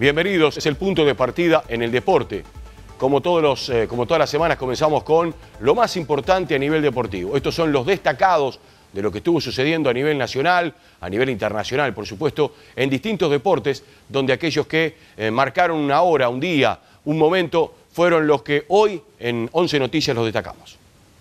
Bienvenidos, es el punto de partida en el deporte. Como todas las semanas comenzamos con lo más importante a nivel deportivo. Estos son los destacados de lo que estuvo sucediendo a nivel nacional, a nivel internacional, por supuesto, en distintos deportes, donde aquellos que marcaron una hora, un día, un momento, fueron los que hoy en 11 Noticias los destacamos.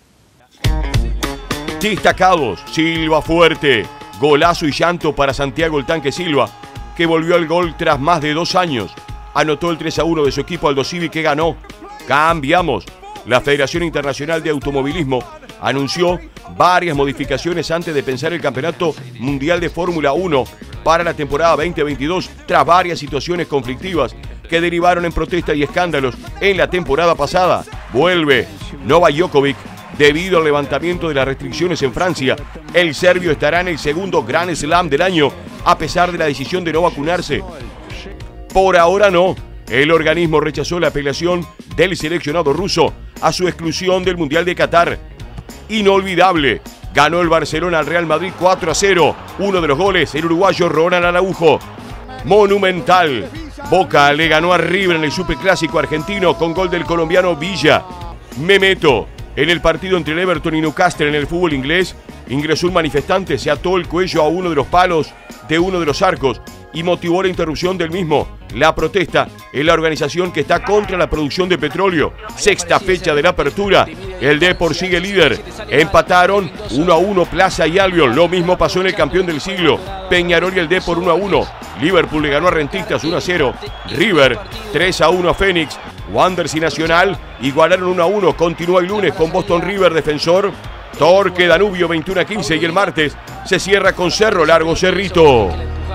Destacados, Silva fuerte, golazo y llanto para Santiago el Tanque Silva, que volvió al gol tras más de 2 años. Anotó el 3-1 de su equipo Aldosivi, que ganó. Cambiamos. La Federación Internacional de Automovilismo anunció varias modificaciones antes de pensar el Campeonato Mundial de Fórmula 1 para la temporada 2022, tras varias situaciones conflictivas que derivaron en protestas y escándalos en la temporada pasada. Vuelve Novak Djokovic. Debido al levantamiento de las restricciones en Francia, el serbio estará en el segundo Grand Slam del año, a pesar de la decisión de no vacunarse. Por ahora no. El organismo rechazó la apelación del seleccionado ruso a su exclusión del Mundial de Qatar. Inolvidable. Ganó el Barcelona al Real Madrid 4-0. Uno de los goles, el uruguayo Ronald Araujo. Monumental. Boca le ganó a River en el Superclásico argentino con gol del colombiano Villa. Me meto. En el partido entre el Everton y Newcastle en el fútbol inglés, ingresó un manifestante, se ató el cuello a uno de los palos de uno de los arcos y motivó la interrupción del mismo. La protesta es la organización que está contra la producción de petróleo. Sexta fecha de la apertura. El Depor sigue líder. Empataron 1-1 Plaza y Albion. Lo mismo pasó en el campeón del siglo. Peñarol y el Depor 1-1. Liverpool le ganó a Rentistas 1-0. River 3-1 a Fénix. Wanderers y Nacional igualaron 1-1. Continúa el lunes con Boston River Defensor. Torque Danubio 21-15 y el martes se cierra con Cerro Largo Cerrito.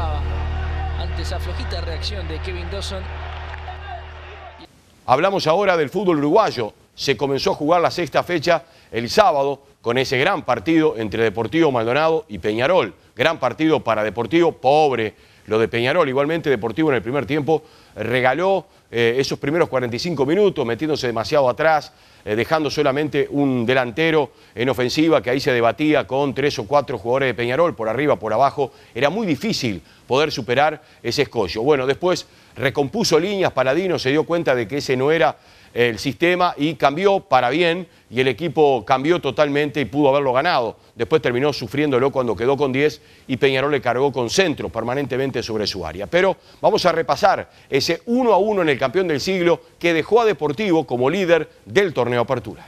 Esa flojita reacción de Kevin Dawson. Hablamos ahora del fútbol uruguayo. Se comenzó a jugar la sexta fecha el sábado con ese gran partido entre Deportivo Maldonado y Peñarol. Gran partido para Deportivo, pobre lo de Peñarol. Igualmente Deportivo en el primer tiempo regaló esos primeros 45 minutos, metiéndose demasiado atrás, dejando solamente un delantero en ofensiva, que ahí se debatía con 3 o 4 jugadores de Peñarol, por arriba, por abajo. Era muy difícil poder superar ese escollo. Bueno, después recompuso líneas Paladino, se dio cuenta de que ese no era el sistema y cambió para bien, y el equipo cambió totalmente y pudo haberlo ganado. Después terminó sufriéndolo cuando quedó con 10 y Peñarol le cargó con centro permanentemente sobre su área. Pero vamos a repasar ese 1-1 en el campeón del siglo que dejó a Deportivo como líder del torneo Apertura.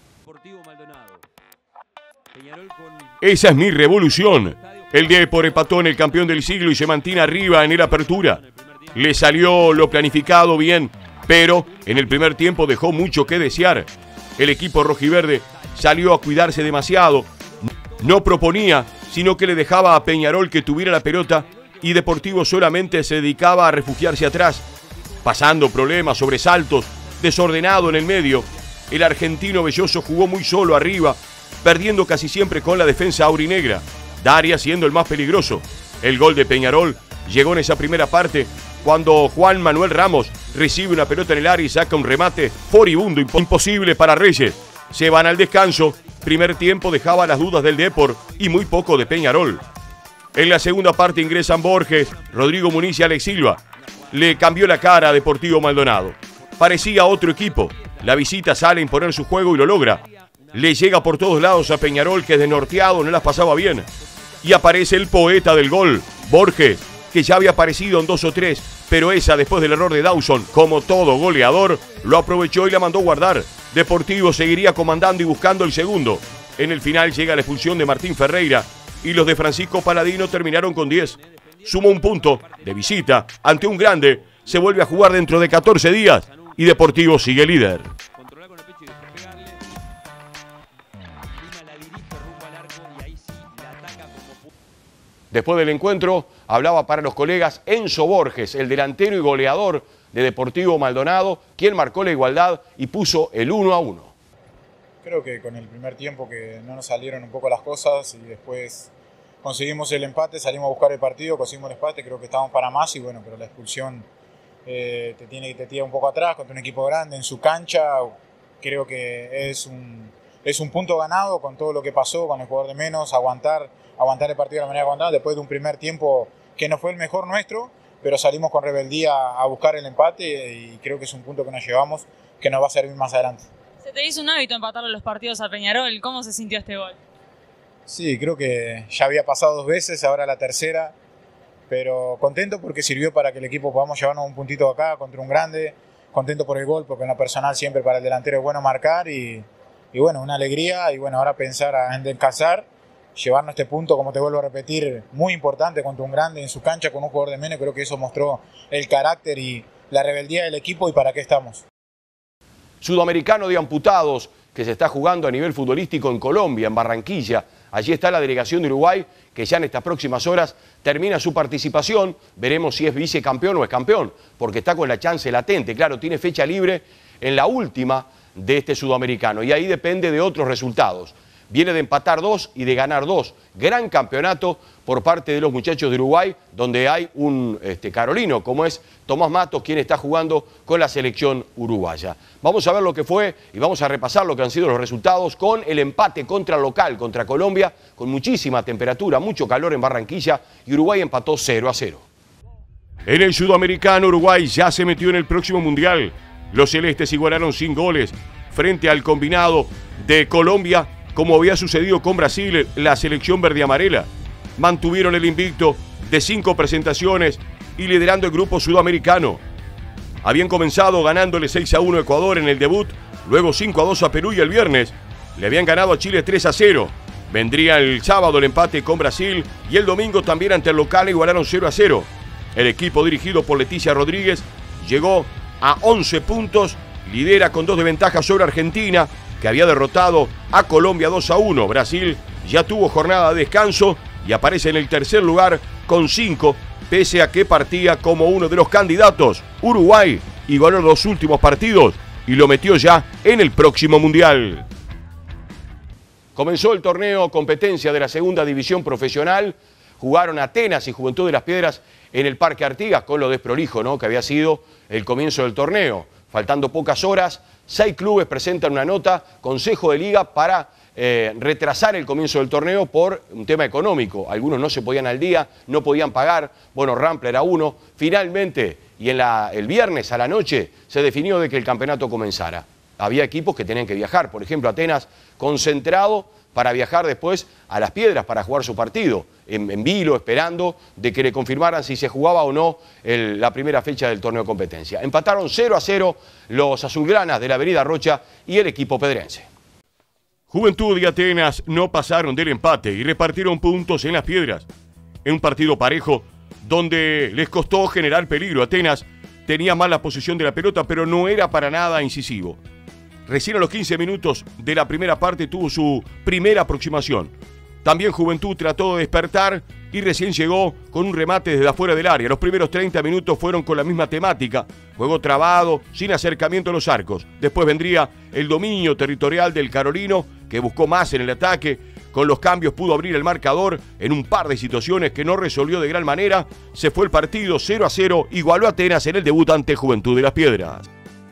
Esa es mi revolución. El Depor empató en el campeón del siglo y se mantiene arriba en el Apertura. Le salió lo planificado bien, pero en el primer tiempo dejó mucho que desear. El equipo rojiverde salió a cuidarse demasiado. No proponía, sino que le dejaba a Peñarol que tuviera la pelota y Deportivo solamente se dedicaba a refugiarse atrás, pasando problemas, sobresaltos, desordenado en el medio. El argentino Belloso jugó muy solo arriba, perdiendo casi siempre con la defensa aurinegra. Daria siendo el más peligroso. El gol de Peñarol llegó en esa primera parte cuando Juan Manuel Ramos recibe una pelota en el área y saca un remate furibundo, imposible para Reyes. Se van al descanso. Primer tiempo dejaba las dudas del Depor y muy poco de Peñarol. En la segunda parte ingresan Borges, Rodrigo Muniz y Alex Silva. Le cambió la cara a Deportivo Maldonado. Parecía otro equipo. La visita sale a imponer su juego y lo logra. Le llega por todos lados a Peñarol, que desnorteado no las pasaba bien. Y aparece el poeta del gol, Borges, que ya había aparecido en 2 o 3, pero esa, después del error de Dawson, como todo goleador, lo aprovechó y la mandó guardar. Deportivo seguiría comandando y buscando el segundo. En el final llega la expulsión de Martín Ferreira y los de Francisco Paladino terminaron con 10. Sumó un punto de visita ante un grande. Se vuelve a jugar dentro de 14 días y Deportivo sigue líder. Después del encuentro, hablaba para los colegas Enzo Borges, el delantero y goleador de Deportivo Maldonado, quien marcó la igualdad y puso el 1-1. Creo que con el primer tiempo que no nos salieron un poco las cosas y después conseguimos el empate, salimos a buscar el partido, conseguimos el empate, creo que estábamos para más y bueno, pero la expulsión te tira un poco atrás contra un equipo grande en su cancha. Creo que es un punto ganado con todo lo que pasó, con el jugador de menos, aguantar el partido de la manera aguantada después de un primer tiempo que no fue el mejor nuestro, pero salimos con rebeldía a buscar el empate y creo que es un punto que nos llevamos que nos va a servir más adelante. Se te hizo un hábito empatarle los partidos a Peñarol. ¿Cómo se sintió este gol? Sí, creo que ya había pasado 2 veces, ahora la tercera, pero contento porque sirvió para que el equipo podamos llevarnos un puntito acá contra un grande, contento por el gol, porque en lo personal siempre para el delantero es bueno marcar y bueno, una alegría y bueno, ahora pensar en descansar, llevarnos este punto, como te vuelvo a repetir, muy importante contra un grande en su cancha con un jugador de menos, creo que eso mostró el carácter y la rebeldía del equipo y para qué estamos. Sudamericano de amputados que se está jugando a nivel futbolístico en Colombia, en Barranquilla. Allí está la delegación de Uruguay, que ya en estas próximas horas termina su participación. Veremos si es vicecampeón o es campeón, porque está con la chance latente. Claro, tiene fecha libre en la última de este sudamericano y ahí depende de otros resultados. Viene de empatar 2 y de ganar 2. Gran campeonato por parte de los muchachos de Uruguay, donde hay un carolino, como es Tomás Matos, quien está jugando con la selección uruguaya. Vamos a ver lo que fue y vamos a repasar lo que han sido los resultados con el empate contra el local, contra Colombia, con muchísima temperatura, mucho calor en Barranquilla, y Uruguay empató 0-0. En el sudamericano, Uruguay ya se metió en el próximo mundial. Los celestes igualaron sin goles frente al combinado de Colombia, como había sucedido con Brasil, la selección verde y amarela. Mantuvieron el invicto de 5 presentaciones y liderando el grupo sudamericano. Habían comenzado ganándole 6-1 a Ecuador en el debut, luego 5-2 a Perú y el viernes le habían ganado a Chile 3-0. Vendría el sábado el empate con Brasil y el domingo también ante el local igualaron 0-0. El equipo dirigido por Leticia Rodríguez llegó a 11 puntos, lidera con 2 de ventaja sobre Argentina, que había derrotado a Colombia 2-1. Brasil ya tuvo jornada de descanso y aparece en el tercer lugar con 5, pese a que partía como uno de los candidatos. Uruguay igualó los 2 últimos partidos y lo metió ya en el próximo Mundial. Comenzó el torneo competencia de la segunda división profesional. Jugaron Atenas y Juventud de las Piedras en el Parque Artigas, con lo desprolijo, ¿no?, que había sido el comienzo del torneo. Faltando pocas horas, 6 clubes presentan una nota, Consejo de Liga, para retrasar el comienzo del torneo por un tema económico. Algunos no se podían al día, no podían pagar. Bueno, Rampla era uno. Finalmente, y el viernes a la noche, se definió de que el campeonato comenzara. Había equipos que tenían que viajar. Por ejemplo, Atenas concentrado para viajar después a Las Piedras para jugar su partido, en vilo, esperando de que le confirmaran si se jugaba o no la primera fecha del torneo de competencia. Empataron 0-0 los azulgranas de la Avenida Rocha y el equipo pedrense. Juventud y Atenas no pasaron del empate y repartieron puntos en Las Piedras. En un partido parejo donde les costó generar peligro. Atenas tenía más la posesión de la pelota, pero no era para nada incisivo. Recién a los 15 minutos de la primera parte tuvo su primera aproximación. También Juventud trató de despertar y recién llegó con un remate desde afuera del área. Los primeros 30 minutos fueron con la misma temática. Juego trabado, sin acercamiento a los arcos. Después vendría el dominio territorial del carolino, que buscó más en el ataque. Con los cambios pudo abrir el marcador en un par de situaciones que no resolvió de gran manera. Se fue el partido 0-0, igualó a Atenas en el debut ante Juventud de las Piedras.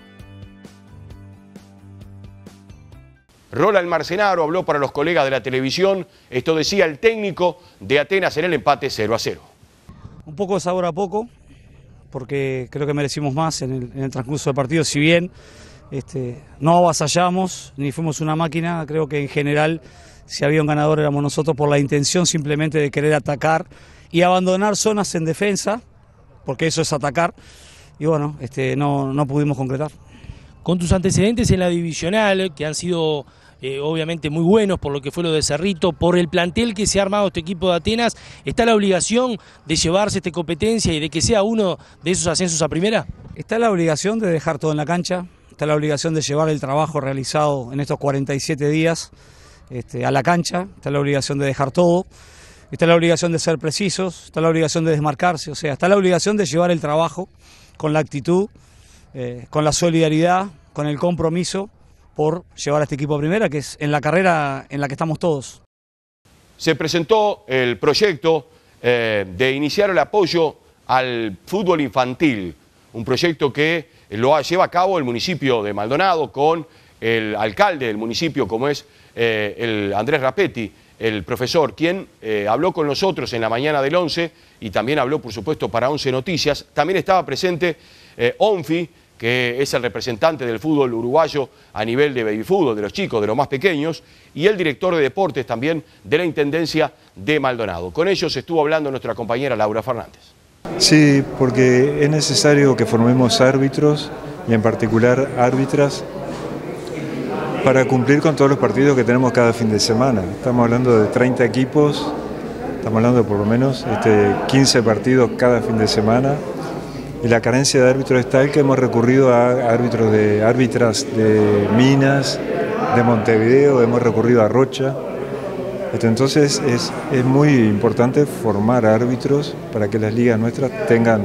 Roland Marcenaro habló para los colegas de la televisión. Esto decía el técnico de Atenas en el empate 0-0. Un poco de sabor a poco, porque creo que merecimos más en el transcurso del partido. Si bien no avasallamos ni fuimos una máquina, creo que en general, si había un ganador éramos nosotros, por la intención simplemente de querer atacar y abandonar zonas en defensa, porque eso es atacar, y bueno, no pudimos concretar. Con tus antecedentes en la divisional, que han sido obviamente muy buenos por lo que fue lo de Cerrito, por el plantel que se ha armado este equipo de Atenas, ¿está la obligación de llevarse esta competencia y de que sea uno de esos ascensos a primera? Está la obligación de dejar todo en la cancha, está la obligación de llevar el trabajo realizado en estos 47 días a la cancha, está la obligación de dejar todo, está la obligación de ser precisos, está la obligación de desmarcarse, o sea, está la obligación de llevar el trabajo con la actitud, con la solidaridad, con el compromiso por llevar a este equipo a primera, que es en la carrera en la que estamos todos. Se presentó el proyecto de iniciar el apoyo al fútbol infantil, un proyecto que lo lleva a cabo el municipio de Maldonado con el alcalde del municipio, como es el Andrés Rapetti, el profesor, quien habló con nosotros en la mañana del 11 y también habló, por supuesto, para 11 Noticias. También estaba presente Onfi, que es el representante del fútbol uruguayo a nivel de baby fútbol, de los chicos, de los más pequeños, y el director de deportes también de la Intendencia de Maldonado. Con ellos estuvo hablando nuestra compañera Laura Fernández. Sí, porque es necesario que formemos árbitros y en particular árbitras para cumplir con todos los partidos que tenemos cada fin de semana. Estamos hablando de 30 equipos, estamos hablando de por lo menos 15 partidos cada fin de semana. Y la carencia de árbitros es tal que hemos recurrido a árbitras de Minas, de Montevideo, hemos recurrido a Rocha. Entonces es muy importante formar árbitros para que las ligas nuestras tengan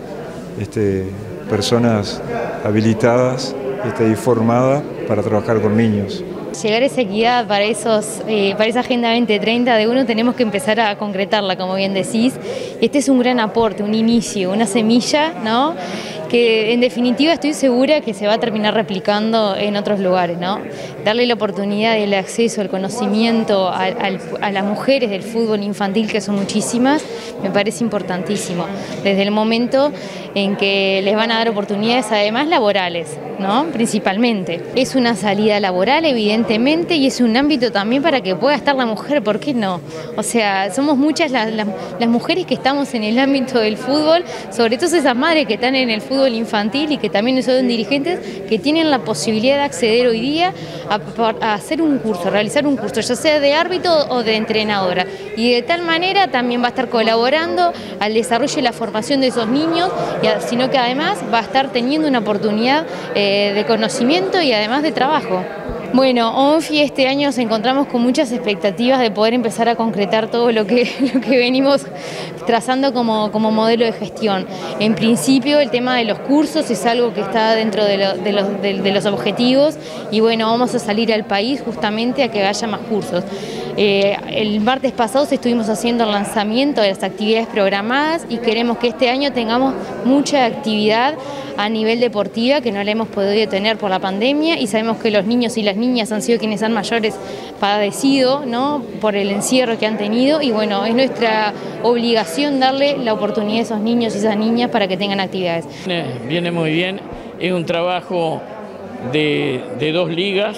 personas habilitadas y formadas para trabajar con niños. Llegar a esa equidad para esa Agenda 2030 de uno tenemos que empezar a concretarla, como bien decís. Este es un gran aporte, un inicio, una semilla, ¿no?, que en definitiva estoy segura que se va a terminar replicando en otros lugares, ¿no? Darle la oportunidad y el acceso, el conocimiento a las mujeres del fútbol infantil, que son muchísimas, me parece importantísimo. Desde el momento en que les van a dar oportunidades además laborales, ¿no?, principalmente. Es una salida laboral, evidentemente, y es un ámbito también para que pueda estar la mujer, ¿por qué no? O sea, somos muchas las mujeres que estamos en el ámbito del fútbol, sobre todo esas madres que están en el fútbol infantil y que también son dirigentes, que tienen la posibilidad de acceder hoy día a hacer un curso, a realizar un curso, ya sea de árbitro o de entrenadora. Y de tal manera también va a estar colaborando al desarrollo y la formación de esos niños, sino que además va a estar teniendo una oportunidad de conocimiento y además de trabajo. Bueno, ONFI este año nos encontramos con muchas expectativas de poder empezar a concretar todo lo que venimos trazando como modelo de gestión. En principio el tema de los cursos es algo que está dentro de los objetivos y bueno, vamos a salir al país justamente a que haya más cursos. El martes pasado estuvimos haciendo el lanzamiento de las actividades programadas y queremos que este año tengamos mucha actividad a nivel deportiva que no la hemos podido tener por la pandemia y sabemos que los niños y las niñas han sido quienes han mayores padecido, ¿no?, por el encierro que han tenido y bueno, es nuestra obligación darle la oportunidad a esos niños y esas niñas para que tengan actividades. Viene muy bien, es un trabajo de dos ligas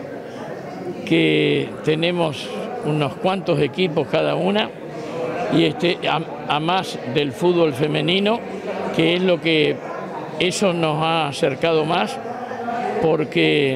que tenemos unos cuantos equipos cada una y a más del fútbol femenino, que es lo que eso nos ha acercado más porque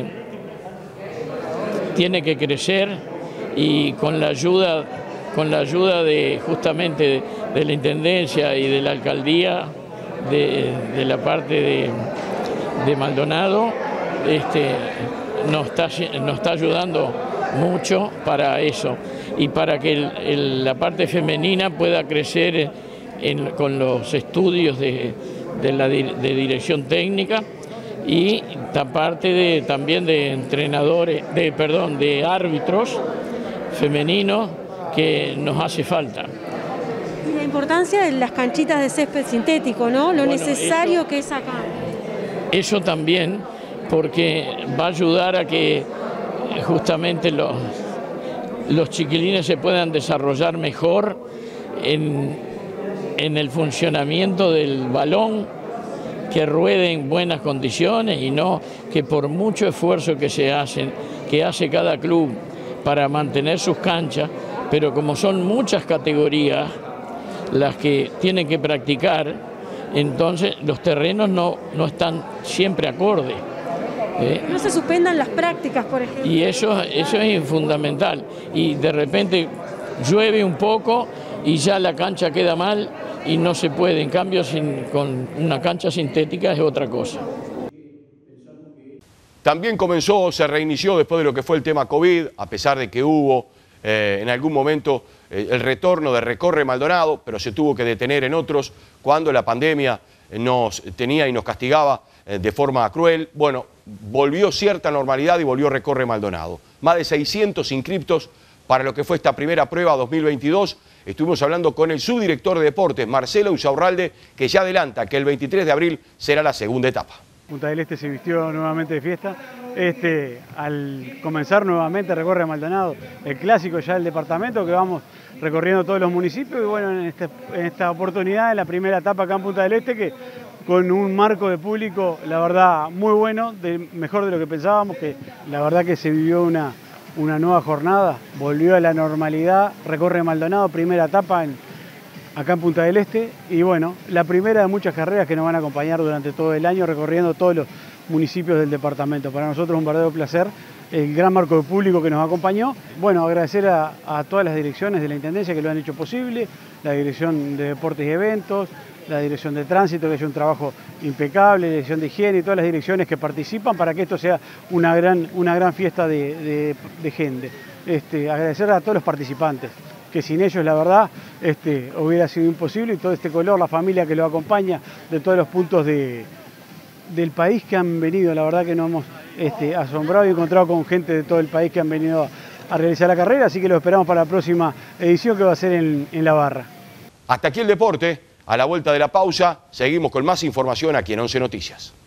tiene que crecer y con la ayuda de justamente de la Intendencia y de la Alcaldía de la parte de Maldonado nos está ayudando mucho para eso y para que la parte femenina pueda crecer con los estudios de dirección técnica y aparte también de entrenadores, de árbitros femeninos que nos hace falta. Y la importancia de las canchitas de césped sintético, ¿no? Lo necesario que es acá. Eso también, porque va a ayudar a que justamente los chiquilines se puedan desarrollar mejor en el funcionamiento del balón, que ruede en buenas condiciones y no que por mucho esfuerzo que hace cada club para mantener sus canchas, pero como son muchas categorías las que tienen que practicar, entonces los terrenos no están siempre acordes. No se suspendan las prácticas, por ejemplo. Y eso es fundamental. Y de repente llueve un poco y ya la cancha queda mal y no se puede. En cambio, con una cancha sintética es otra cosa. También se reinició después de lo que fue el tema COVID, a pesar de que hubo en algún momento el retorno de Recorre Maldonado, pero se tuvo que detener en otros cuando la pandemia nos tenía y nos castigaba de forma cruel. Bueno, volvió cierta normalidad y volvió Recorre Maldonado. Más de 600 inscriptos para lo que fue esta primera prueba 2022. Estuvimos hablando con el subdirector de deportes, Marcelo Insaurralde, que ya adelanta que el 23 de abril será la segunda etapa. Punta del Este se vistió nuevamente de fiesta. Al comenzar nuevamente recorre a Maldonado, el clásico ya del departamento, que vamos recorriendo todos los municipios. Y bueno, en esta oportunidad, en la primera etapa acá en Punta del Este, que con un marco de público, la verdad, muy bueno, mejor de lo que pensábamos, que la verdad que se vivió una nueva jornada, volvió a la normalidad, recorre Maldonado, primera etapa acá en Punta del Este, y bueno, la primera de muchas carreras que nos van a acompañar durante todo el año, recorriendo todos los municipios del departamento. Para nosotros es un verdadero placer, el gran marco de público que nos acompañó. Bueno, agradecer a todas las direcciones de la Intendencia que lo han hecho posible, la Dirección de Deportes y Eventos, la Dirección de Tránsito, que ha hecho un trabajo impecable, la Dirección de Higiene y todas las direcciones que participan para que esto sea una gran fiesta de gente. Agradecer a todos los participantes, que sin ellos, la verdad, hubiera sido imposible, y todo este color, la familia que lo acompaña, de todos los puntos del país que han venido, la verdad que nos hemos asombrado y encontrado con gente de todo el país que han venido a realizar la carrera, así que lo esperamos para la próxima edición, que va a ser en La Barra. Hasta aquí el deporte. A la vuelta de la pausa, seguimos con más información aquí en 11 Noticias.